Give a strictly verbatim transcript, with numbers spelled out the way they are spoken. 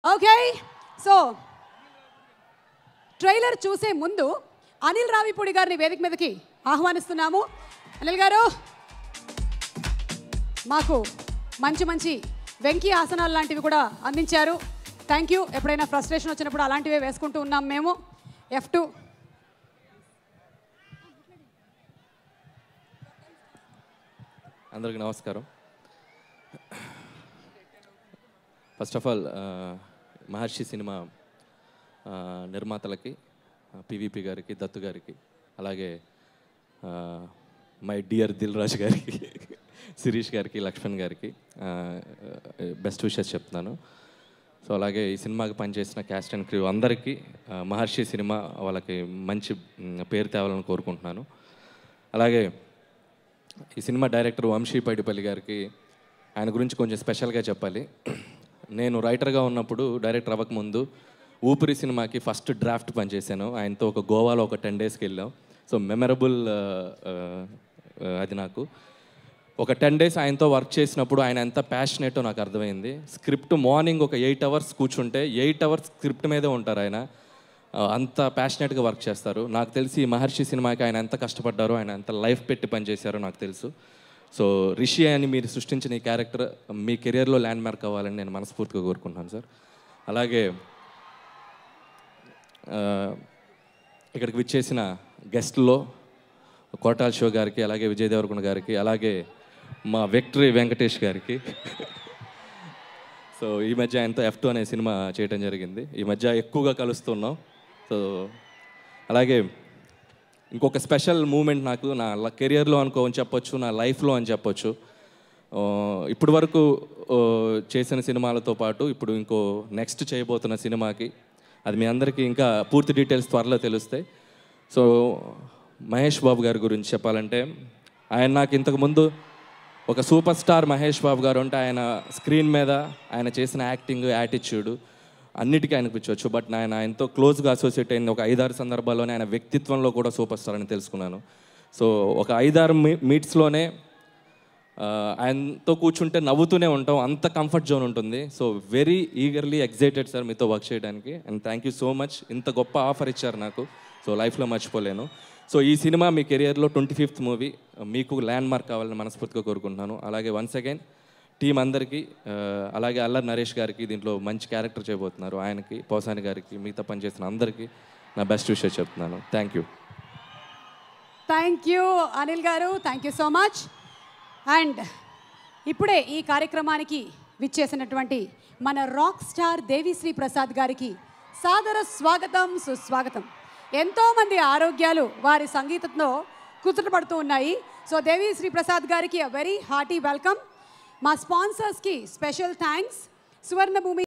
Okay so trailer చూసే ముందు అనిల్ రావిపూడి గారిని వేదిక మీదకి ఆహ్వానిస్తున్నాము. అనిల్ గారు మాకు మంచి మంచి వెంకీ ఆసనాలు లాంటివి కూడా అందించారు. Thank you. ఎప్పుడైనా ఫ్రస్ట్రేషన్ వచ్చినప్పుడు అలాంటివే వేసుకుంటూ ఉన్నాం మేము. ఎఫ్ టూ అందరికీ నమస్కారం. First of all Maharshi cinema నిర్మాతలకి, పివిపి గారికి, దత్తు గారికి, అలాగే మై డియర్ దిల్ రాజు గారికి, శిరీష్ గారికి, లక్ష్మణ్ గారికి బెస్ట్ విషెస్ చెప్తున్నాను. సో అలాగే ఈ సినిమాకి పనిచేసిన క్యాస్ట్ అండ్ క్రూ అందరికీ మహర్షి సినిమా వాళ్ళకి మంచి పేరు తేవాలని కోరుకుంటున్నాను. అలాగే ఈ సినిమా డైరెక్టర్ వంశీ పైడిపల్లి గారికి, ఆయన గురించి కొంచెం స్పెషల్గా చెప్పాలి. నేను రైటర్గా ఉన్నప్పుడు, డైరెక్టర్ అవ్వకముందు ఊపిరి సినిమాకి ఫస్ట్ డ్రాఫ్ట్ పనిచేశాను. ఆయనతో ఒక గోవాలో ఒక టెన్ డేస్కి వెళ్ళాం. సో మెమరబుల్ అది నాకు. ఒక టెన్ డేస్ ఆయనతో వర్క్ చేసినప్పుడు ఆయన ఎంత ప్యాషనేటో నాకు అర్థమైంది. స్క్రిప్ట్ మార్నింగ్ ఒక ఎయిట్ అవర్స్ కూర్చుంటే ఎయిట్ అవర్స్ స్క్రిప్ట్ మీదే ఉంటారు ఆయన. అంత ప్యాషనేట్గా వర్క్ చేస్తారు. నాకు తెలిసి ఈ మహర్షి సినిమాకి ఆయన ఎంత కష్టపడ్డారో, ఆయన ఎంత లైఫ్ పెట్టి పనిచేశారో నాకు తెలుసు. సో రిషి అని మీరు సృష్టించిన ఈ క్యారెక్టర్ మీ కెరియర్లో ల్యాండ్ మార్క్ అవ్వాలని నేను మనస్ఫూర్తిగా కోరుకుంటున్నాను సార్. అలాగే ఇక్కడికి విచ్చేసిన గెస్ట్లో కోటాల్ షో గారికి, అలాగే విజయ్ దేవరకొండ గారికి, అలాగే మా విక్టరీ వెంకటేష్ గారికి. సో ఈ మధ్య ఆయనతో ఎఫ్ టూ అనే సినిమా చేయడం జరిగింది. ఈ మధ్య ఎక్కువగా కలుస్తున్నాం. సో అలాగే ఇంకొక స్పెషల్ మూమెంట్ నాకు నా కెరియర్లో అనుకో అని చెప్పొచ్చు, నా లైఫ్లో అని చెప్పొచ్చు. ఇప్పటి వరకు చేసిన సినిమాలతో పాటు ఇప్పుడు ఇంకో నెక్స్ట్ చేయబోతున్న సినిమాకి, అది మీ అందరికీ ఇంకా పూర్తి డీటెయిల్స్ త్వరలో తెలుస్తాయి. సో మహేష్ బాబు గారి గురించి చెప్పాలంటే, ఆయన నాకు ఇంతకుముందు ఒక సూపర్ స్టార్ మహేష్ బాబు గారు అంటే ఆయన స్క్రీన్ మీద ఆయన చేసిన యాక్టింగ్, యాటిట్యూడ్ అన్నిటికీ అనిపించవచ్చు. బట్ నేను ఆయనతో క్లోజ్గా అసోసియేట్ అయిన ఒక ఐదారు సందర్భాల్లోనే ఆయన వ్యక్తిత్వంలో కూడా సూపర్ స్టార్ అని తెలుసుకున్నాను. సో ఒక ఐదారు మీ మీట్స్లోనే ఆయనతో కూర్చుంటే నవ్వుతూనే ఉంటాం, అంత కంఫర్ట్ జోన్ ఉంటుంది. So very eagerly excited sir మీతో వర్క్ చేయడానికి. And thank you so much. ఇంత గొప్ప ఆఫర్ ఇచ్చారు నాకు. సో లైఫ్లో మర్చిపోలేను. సో ఈ సినిమా మీ కెరియర్లో ట్వంటీ ఫిఫ్త్ మూవీ, మీకు ల్యాండ్ మార్క్ కావాలని మనస్ఫూర్తిగా కోరుకుంటున్నాను. అలాగే వన్స్ అగైన్ టీం అందరికీ, అలాగే అల్లరి నరేష్ గారికి దీంట్లో మంచి క్యారెక్టర్ చేయబోతున్నారు, ఆయనకి, పోసాని గారికి, మిగతా పనిచేసిన అందరికీ నా బెస్ట్ విషయం చెప్తున్నాను. Thank you. Thank you Anil garu, thank you so much. And ఇప్పుడే ఈ కార్యక్రమానికి విచ్చేసినటువంటి మన రాక్ స్టార్ దేవి శ్రీ ప్రసాద్ గారికి సాదర స్వాగతం, సుస్వాగతం. ఎంతోమంది ఆరోగ్యాలు వారి సంగీతంతో కుదుటపడుతూ ఉన్నాయి. సో దేవి శ్రీ ప్రసాద్ గారికి అ వెరీ హార్టీ వెల్కమ్. మా స్పాన్సర్స్కి స్పెషల్ థ్యాంక్స్. సువర్ణ భూమి